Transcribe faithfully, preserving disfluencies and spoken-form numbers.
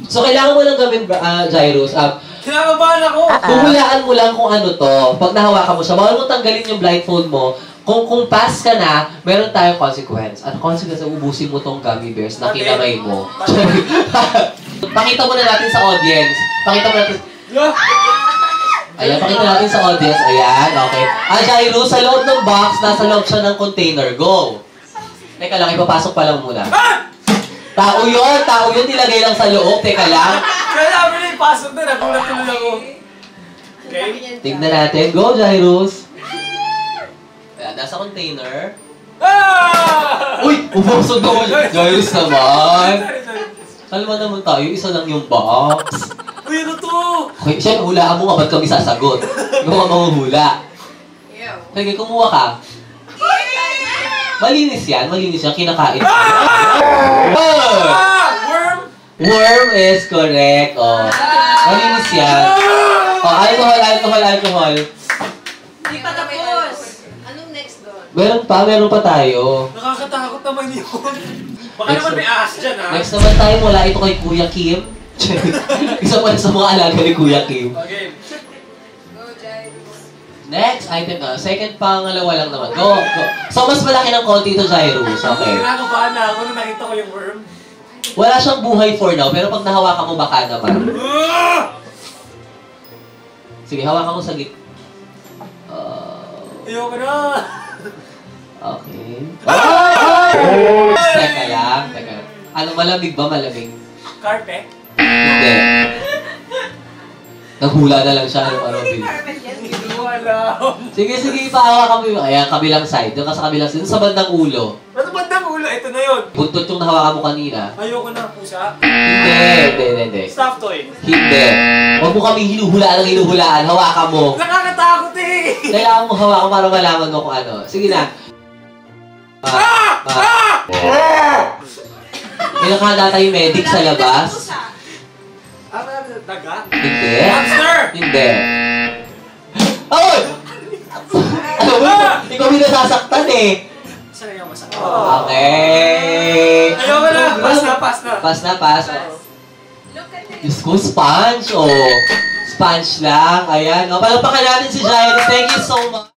So, kailangan mo lang gawin, uh, Jairus. Uh, Kinakabahan ako! Huhulaan mo lang kung ano to. Pag nahawakan mo siya, bawal mo tanggalin yung blindfold mo. Kung kung pass ka na, meron tayong consequence. Ano consequence? Ubusin mo tong gummy bears na kinamay mo. Pakita mo na natin sa audience. Pakita mo natin. Ayan, pakita natin sa audience. Ayan, okay. Ah, Jairus, sa loob ng box, nasa loob siya ng container. Go! Teka lang, ipapasok pa lang muna. Tao yun! Tao yun, nilagay lang sa loob. Teka lang. Kaya namin na ipasok na, nagulat tuloy ako. Okay? Tignan natin. Go, Jairus! Ayan, nasa container. Ah! Uy! Ubusog naman! Jairus naman! Kalma naman tayo, isa lang yung box. Uy, ano to? Okay, siya, hulaan mo nga, ba't kami sasagot? Ikaw nga manguhula. Sige, kumuha ka. Malinis yan, malinis yan, kinakain. Ah! Ah! Worm? Worm is correct, oh. Malinis yan. Oh, alcohol, alcohol, alcohol. Hindi pa tapos. Anong next doon? Meron pa, meron pa tayo. Nakakatakot naman yun. Baka naman may ahas dyan, ha? Next naman tayo, mula ito kay Kuya Kim. Isa pa sa mga alaga ni Kuya Kim. Okay. Go, Jairus. Next item na, second pangalawa lang naman. Go, go. So, mas malaki ng konti ito, Jairus. Okay. Kinakabahan na ako nung nakita ko yung worm. Wala siyang buhay for now, pero pag nahawakan mo, baka naman. Ah! Sige, hawakan mo sa git. Uh, Ayoko na. okay. Oh! Teka lang, teka lang. Ano, malamig ba? Malamig? Carpet? Hindi. Naghula na lang siya. Ano, ano, Hindi ko alam. sige, sige, ipahawakan mo yung, ayan, kabilang side. Doon ka sa kabilang side. Doon sa bandang ulo. Ano bandang ulo? Ito na yun. Buntot yung nahawakan mo kanina. Ayoko na, pusa. Hindi, hindi, hindi, hindi. Stuffed toy. Hindi. Huwag mo kaming hinuhulaan ng hinuhulaan. Hawakan mo. Nakakatakot eh! Kailangan mo hawakan para malaman mo kung ano. Sige na. Ah! Ah! Ah! May nakahanda tayong medic sa labas. Ano na, daga? Hindi. Hamster! Hindi. Ay! Ano mo? Ikaw yung nasasaktan eh. Saan na yung masakit? Okay. Ayoko na! Pass na, pass na. Pass na, pass. Look at it. Diyos ko, sponge. Oh. Sponge lang. Ayan. O, palagpakan natin si Jairus. Thank you so much.